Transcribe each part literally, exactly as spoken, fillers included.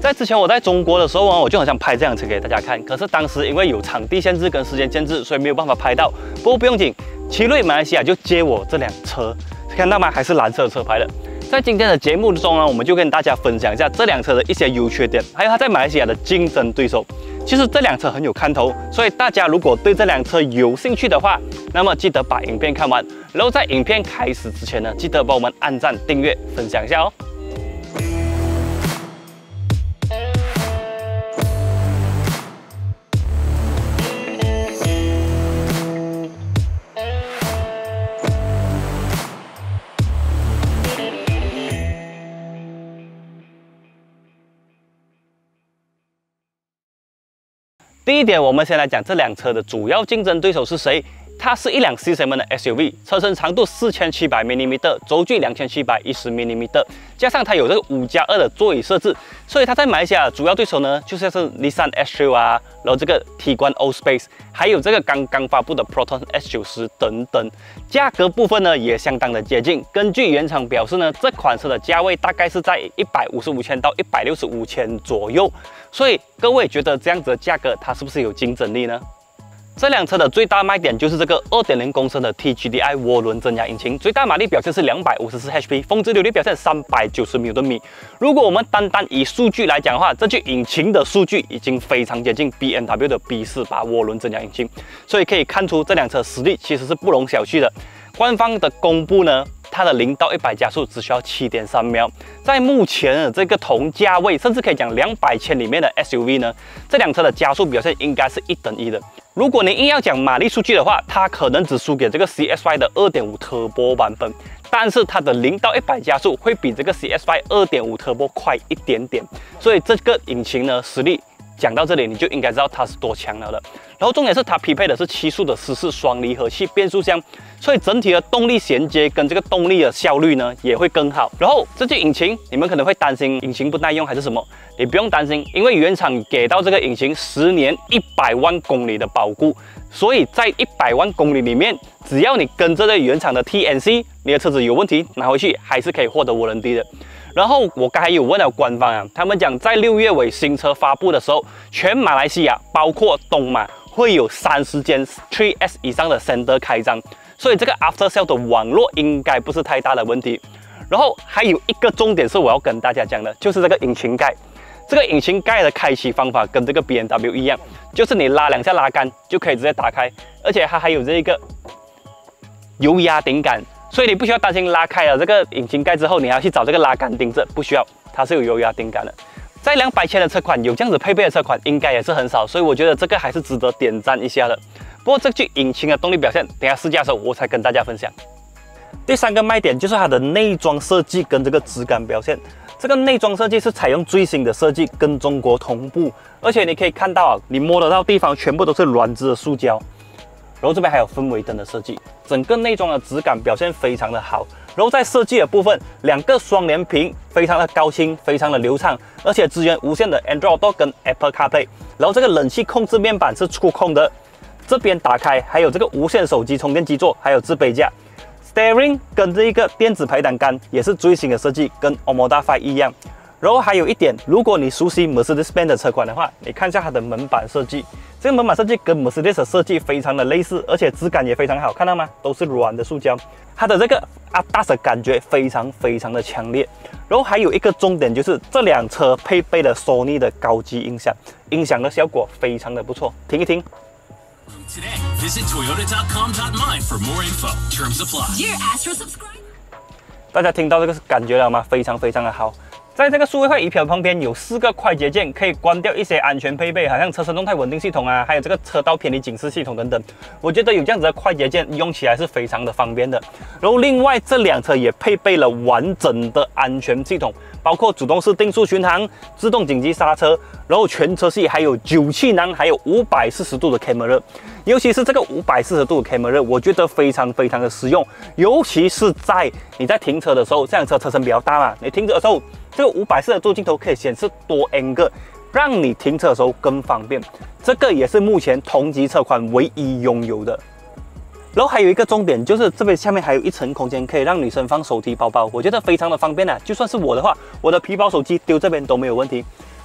在之前我在中国的时候啊，我就很想拍这辆车给大家看，可是当时因为有场地限制跟时间限制，所以没有办法拍到。不过不用紧，奇瑞马来西亚就接我这辆车，看到吗？还是蓝色车牌的。在今天的节目中呢，我们就跟大家分享一下这辆车的一些优缺点，还有它在马来西亚的竞争对手。其实这辆车很有看头，所以大家如果对这辆车有兴趣的话，那么记得把影片看完。然后在影片开始之前呢，记得帮我们按赞、订阅、分享一下哦。第一点，我们先来讲这辆车的主要竞争对手是谁。它是一辆 C segment 的 S U V， 车身长度四千七百毫米，轴距两千七百一十毫米，加上它有这个五加二的座椅设置，所以它在马来西亚的主要对手呢，就像是 Nissan S Trail 啊，然后这个 Tiguan Allspace， 还有这个刚刚发布的 Proton S 九十等等。价格部分呢，也相当的接近。根据原厂表示呢，这款车的价位大概是在一百五十五千到一百六十五千左右。所以各位觉得这样子的价格，它是不是有竞争力呢？这辆车的最大卖点就是这个 二点零 公升的 T G D I 涡轮增压引擎，最大马力表现是两百五十四 H P， 峰值扭力表现三百九十牛顿米。如果我们单单以数据来讲的话，这具引擎的数据已经非常接近 B M W 的 B 四八 涡轮增压引擎，所以可以看出这辆车实力其实是不容小觑的。官方的公布呢，它的零到一百加速只需要 七点三秒。在目前的这个同价位，甚至可以讲两百千里面的 S U V 呢，这辆车的加速表现应该是一等一的。如果你硬要讲马力数据的话，它可能只输给这个 C S Y 的 二点五 Turbo 版本，但是它的零到一百加速会比这个 C S Y 二点五 Turbo 快一点点，所以这个引擎呢实力。讲到这里，你就应该知道它是多强了的。然后重点是它匹配的是七速的湿式双离合器变速箱，所以整体的动力衔接跟这个动力的效率呢也会更好。然后这具引擎，你们可能会担心引擎不耐用还是什么？你不用担心，因为原厂给到这个引擎十年一百万公里的保固，所以在一百万公里里面，只要你跟着这原厂的 T N C， 你的车子有问题拿回去还是可以获得 warranty 的。然后我刚才有问了官方啊，他们讲在六月尾新车发布的时候，全马来西亚包括东马会有三十间 三 S 以上的 center 开张，所以这个 after sale 的网络应该不是太大的问题。然后还有一个重点是我要跟大家讲的，就是这个引擎盖。这个引擎盖的开启方法跟这个 B M W 一样，就是你拉两下拉杆就可以直接打开，而且它还有这个油压顶杆。所以你不需要担心拉开了这个引擎盖之后，你还要去找这个拉杆钉子，不需要，它是有油压顶杆的。在两百千的车款有这样子配备的车款，应该也是很少，所以我觉得这个还是值得点赞一下的。不过这具引擎的动力表现，等一下试驾的时候我才跟大家分享。第三个卖点就是它的内装设计跟这个质感表现。这个内装设计是采用最新的设计，跟中国同步，而且你可以看到啊，你摸得到地方全部都是软质的塑胶。然后这边还有氛围灯的设计，整个内装的质感表现非常的好。然后在设计的部分，两个双联屏非常的高清，非常的流畅，而且支援无线的 Android Auto 跟 Apple CarPlay。然后这个冷气控制面板是触控的，这边打开还有这个无线手机充电基座，还有置杯架。Steering 跟这一个电子排挡杆也是最新的设计，跟 Omoda 五一样。然后还有一点，如果你熟悉 Mercedes-Benz 的车款的话，你看一下它的门板设计，这个门板设计跟 Mercedes 的设计非常的类似，而且质感也非常好，看到吗？都是软的塑胶，它的这个 A D A S 的感觉非常非常的强烈。然后还有一个重点就是这辆车配备了 Sony 的高级音响，音响的效果非常的不错，听一听。大家听到这个感觉了吗？非常非常的好。在这个数位化仪表旁边有四个快捷键，可以关掉一些安全配备，好像车身动态稳定系统啊，还有这个车道偏离警示系统等等。我觉得有这样子的快捷键用起来是非常的方便的。然后另外这辆车也配备了完整的安全系统，包括主动式定速巡航、自动紧急刹车，然后全车系还有九气囊，还有五百四十度的 camera。尤其是这个五百四十度的 camera， 我觉得非常非常的实用，尤其是在你在停车的时候，这辆车车身比较大嘛，你停车的时候。这个五百四十度镜头可以显示多 angle， 让你停车的时候更方便。这个也是目前同级车款唯一拥有的。然后还有一个重点就是这边下面还有一层空间，可以让女生放手提包包，我觉得非常的方便啊。就算是我的话，我的皮包手机丢这边都没有问题。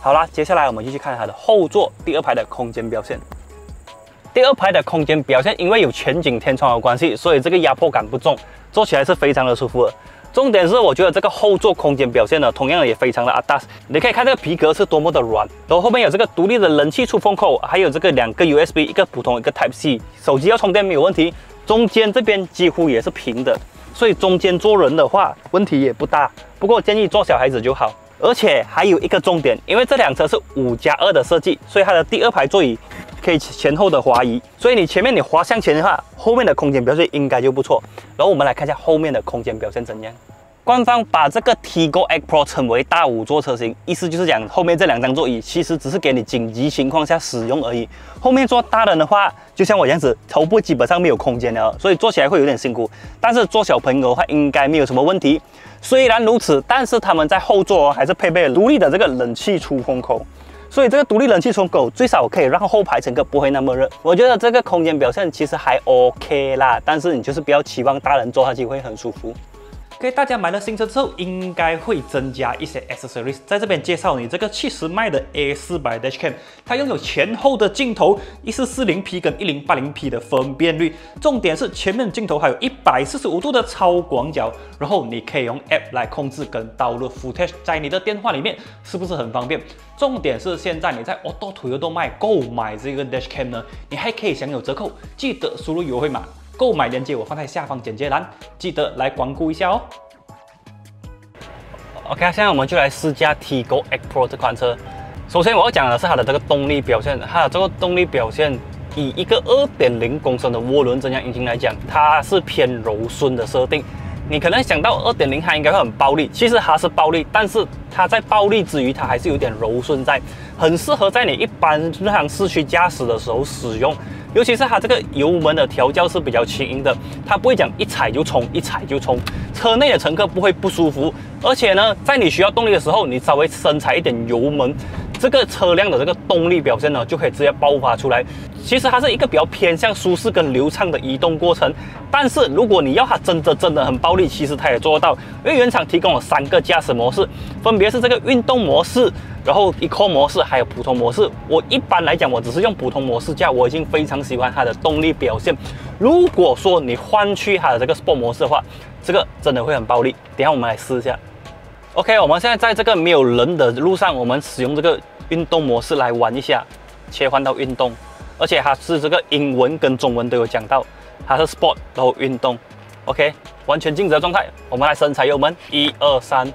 好啦，接下来我们继续看它的后座第二排的空间表现。第二排的空间表现，因为有全景天窗的关系，所以这个压迫感不重，坐起来是非常的舒服的。重点是，我觉得这个后座空间表现呢，同样也非常的阿达。你可以看这个皮革是多么的软，然后后面有这个独立的冷气出风口，还有这个两个 U S B， 一个普通一个 Type C， 手机要充电没有问题。中间这边几乎也是平的，所以中间坐人的话问题也不大。不过建议坐小孩子就好。而且还有一个重点，因为这辆车是五加二的设计，所以它的第二排座椅可以前后的滑移，所以你前面你滑向前的话，后面的空间表现应该就不错。然后我们来看一下后面的空间表现怎样。官方把这个 Tigo X Pro 称为大五座车型，意思就是讲后面这两张座椅其实只是给你紧急情况下使用而已。后面坐大人的话，就像我这样子，头部基本上没有空间了，所以坐起来会有点辛苦。但是坐小朋友的话，应该没有什么问题。虽然如此，但是他们在后座还是配备了独立的这个冷气出风口。所以这个独立冷气出风口最少可以让后排乘客不会那么热。我觉得这个空间表现其实还 OK 啦，但是你就是不要期望大人坐下去会很舒服。OK， 大家买了新车之后，应该会增加一些 accessories。在这边介绍你这个七十迈的 A 四百 Dashcam， 它拥有前后的镜头，一四四零 P 跟一零八零 P 的分辨率。重点是前面镜头还有一百四十五度的超广角，然后你可以用 App 来控制跟导入 footage 在你的电话里面，是不是很方便？重点是现在你在 Auto Toyota 卖购买这个 Dashcam 呢，你还可以享有折扣，记得输入优惠码。购买链接我放在下方简介栏，记得来光顾一下哦。OK， 现在我们就来试驾 Tigo X Pro 这款车。首先我要讲的是它的这个动力表现，它的这个动力表现，以一个 二点零 公升的涡轮增压引擎来讲，它是偏柔顺的设定。你可能想到 二点零 它应该会很暴力，其实它是暴力，但是它在暴力之余，它还是有点柔顺在，很适合在你一般日常市区驾驶的时候使用。尤其是它这个油门的调教是比较轻盈的，它不会讲一踩就冲，一踩就冲，车内的乘客不会不舒服。而且呢，在你需要动力的时候，你稍微深踩一点油门，这个车辆的这个动力表现呢，就可以直接爆发出来。其实它是一个比较偏向舒适跟流畅的移动过程。但是如果你要它真的真的很暴力，其实它也做得到，因为原厂提供了三个驾驶模式，分别是这个运动模式，然后 Eco 模式还有普通模式。我一般来讲，我只是用普通模式驾，我已经非常喜欢它的动力表现。如果说你换去它的这个 Sport 模式的话，这个真的会很暴力。等一下我们来试一下。OK， 我们现在在这个没有人的路上，我们使用这个运动模式来玩一下，切换到运动，而且它是这个英文跟中文都有讲到，它是 Sport 然后运动。OK， 完全静止的状态，我们来深踩油门，一二三。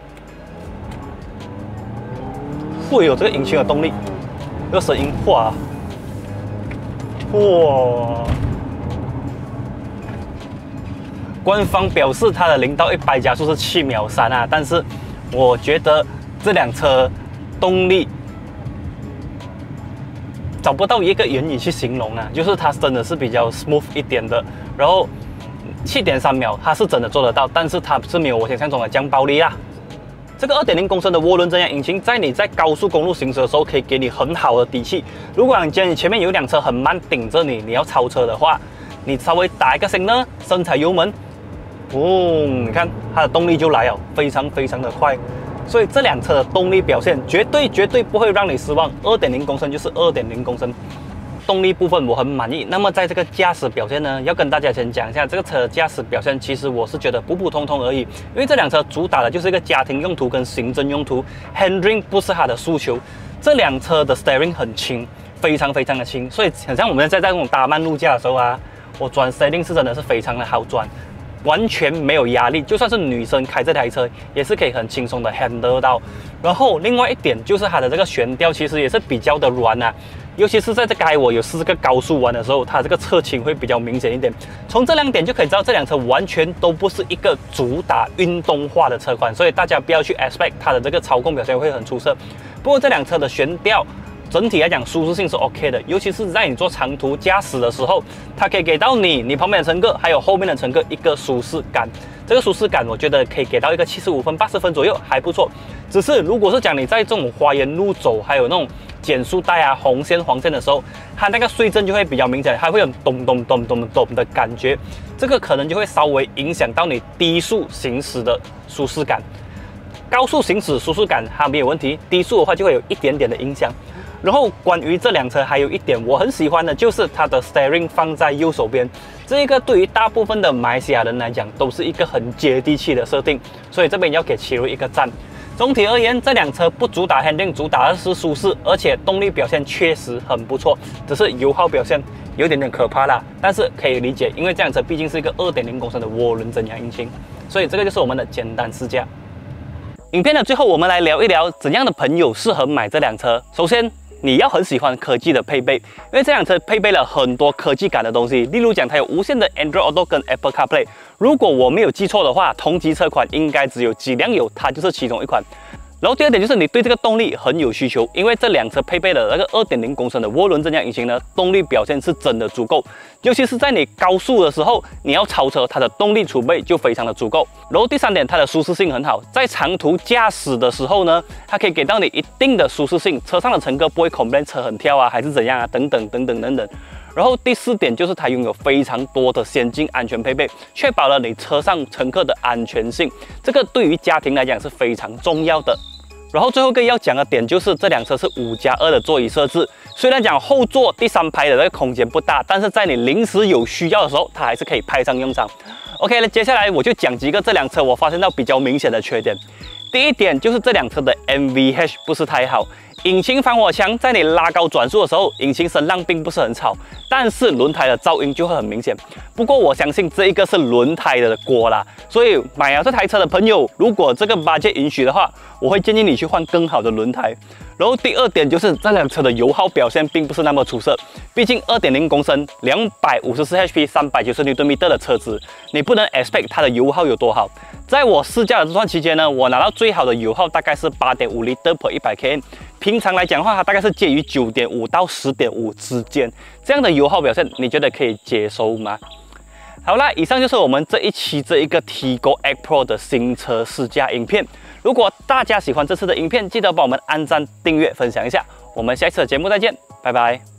会有这个引擎的动力，这个声音，哇，哇！官方表示它的零到一百加速是七秒三啊，但是我觉得这辆车动力找不到一个言语去形容啊，就是它真的是比较 smooth 一点的，然后七点三秒它是真的做得到，但是它是没有我想象中的降暴力啊。这个 二点零 公升的涡轮增压引擎，在你在高速公路行驶的时候，可以给你很好的底气。如果你今天前面有一辆车很慢顶着你，你要超车的话，你稍微打一个升呢，深踩油门，哦，你看它的动力就来了，非常非常的快。所以这辆车的动力表现绝对绝对不会让你失望。二点零 公升就是 二点零 公升。动力部分我很满意。那么在这个驾驶表现呢，要跟大家先讲一下这个车的驾驶表现，其实我是觉得普普通通而已。因为这辆车主打的就是一个家庭用途跟行政用途 ，handling 不是它的诉求。这辆车的 steering 很轻，非常非常的轻，所以很像我们在在这种打慢路驾的时候啊，我转 steering 是真的是非常的好转。完全没有压力，就算是女生开这台车也是可以很轻松的 handle 到。然后另外一点就是它的这个悬吊其实也是比较的软啊，尤其是在这个我有试这个高速弯的时候，它这个侧倾会比较明显一点。从这两点就可以知道这辆车完全都不是一个主打运动化的车款，所以大家不要去 expect 它的这个操控表现会很出色。不过这辆车的悬吊整体来讲舒适性是 OK 的，尤其是在你做长途驾驶的时候，它可以给到你、你旁边的乘客还有后面的乘客一个舒适感。这个舒适感我觉得可以给到一个七十五分、八十分左右，还不错。只是如果是讲你在这种花园路走，还有那种减速带啊、红线、黄线的时候，它那个碎震就会比较明显，它会有咚咚咚咚咚的感觉，这个可能就会稍微影响到你低速行驶的舒适感。 高速行驶舒适感还没有问题，低速的话就会有一点点的影响。然后关于这辆车还有一点我很喜欢的就是它的 steering 放在右手边，这一个对于大部分的马来西亚人来讲都是一个很接地气的设定，所以这边要给奇瑞一个赞。总体而言，这辆车不主打 handling， 主打的是舒适，而且动力表现确实很不错，只是油耗表现有点点可怕啦，但是可以理解，因为这辆车毕竟是一个 二点零 公升的涡轮增压引擎，所以这个就是我们的简单试驾。影片的最后，我们来聊一聊怎样的朋友适合买这辆车。首先，你要很喜欢科技的配备，因为这辆车配备了很多科技感的东西，例如讲它有无线的 Android Auto 跟 Apple CarPlay。如果我没有记错的话，同级车款应该只有几辆有，它就是其中一款。然后第二点就是你对这个动力很有需求，因为这辆车配备的那个 二点零 公升的涡轮增压引擎呢，动力表现是真的足够，尤其是在你高速的时候，你要超车，它的动力储备就非常的足够。然后第三点，它的舒适性很好，在长途驾驶的时候呢，它可以给到你一定的舒适性，车上的乘客不会 complain 车很跳啊，还是怎样啊，等等等等等等。然后第四点就是它拥有非常多的先进安全配备，确保了你车上乘客的安全性，这个对于家庭来讲是非常重要的。然后最后一个要讲的点就是这辆车是五加二的座椅设置，虽然讲后座第三排的那个空间不大，但是在你临时有需要的时候，它还是可以派上用场。OK， 那接下来我就讲几个这辆车我发现到比较明显的缺点。第一点就是这辆车的 M V H 不是太好，引擎防火墙在你拉高转速的时候，引擎声浪并不是很吵，但是轮胎的噪音就会很明显。不过我相信这一个是轮胎的锅啦，所以买了这台车的朋友，如果这个 budget 允许的话，我会建议你去换更好的轮胎。然后第二点就是这辆车的油耗表现并不是那么出色，毕竟 二点零 公升、两百五十四 H P、三百九十牛顿米的车子，你不能 expect 它的油耗有多好。在我试驾的这段期间呢，我拿到最好的油耗大概是 八点五 L per 一百 km， 平常来讲的话，它大概是介于 九点五 到 十点五 之间。这样的油耗表现，你觉得可以接受吗？好啦，以上就是我们这一期这一个 Tigo X Pro 的新车试驾影片。如果大家喜欢这次的影片，记得帮我们按赞、订阅、分享一下。我们下一次的节目再见，拜拜。